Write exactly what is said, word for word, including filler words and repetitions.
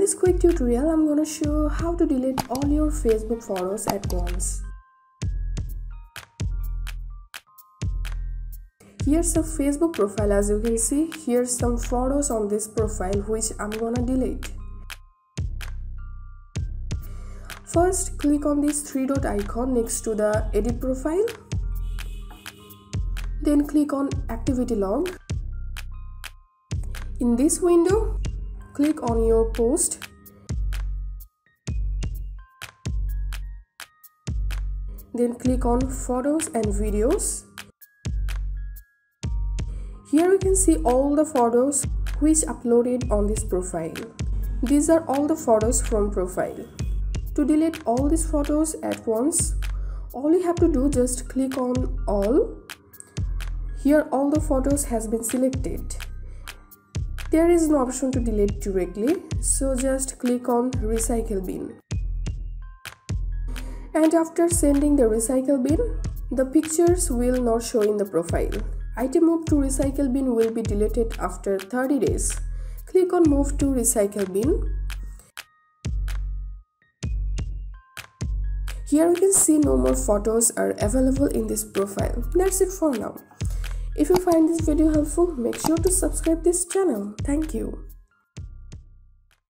this quick tutorial, I'm gonna show how to delete all your Facebook photos at once. Here's a Facebook profile. As you can see, here's some photos on this profile which I'm gonna delete. First, click on this three dot icon next to the edit profile. Then click on activity log. In this window, click on your post. Then click on photos and videos. Here you can see all the photos which uploaded on this profile. These are all the photos from profile. To delete all these photos at once, all you have to do, just click on all. Here all the photos has been selected. There is no option to delete directly, so just click on recycle bin. And after sending the recycle bin, the pictures will not show in the profile. Item moved to recycle bin will be deleted after thirty days. Click on move to recycle bin. Here you can see no more photos are available in this profile. That's it for now. If you find this video helpful, make sure to subscribe this channel. Thank you.